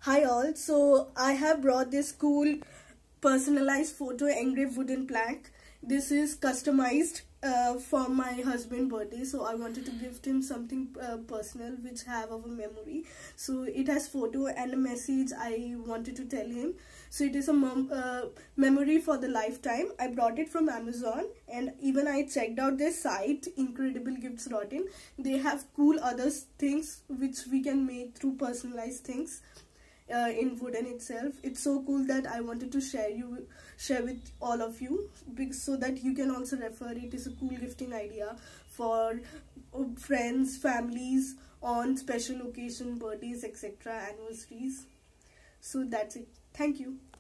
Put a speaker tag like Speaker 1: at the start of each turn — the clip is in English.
Speaker 1: Hi all, so I have brought this cool personalized photo engraved wooden plaque. This is customized for my husband's birthday, so I wanted to gift him something personal which have of a memory. So it has photo and a message I wanted to tell him. So it is a memory for the lifetime. I brought it from Amazon, and even I checked out their site incrediblegifts.in. They have cool other things which we can make through personalized things in wooden itself. It's so cool that I wanted to share with all of you, so that you can also refer it. Is a cool gifting idea for friends, families on special occasion, birthdays, etc., anniversaries. So that's it. Thank you.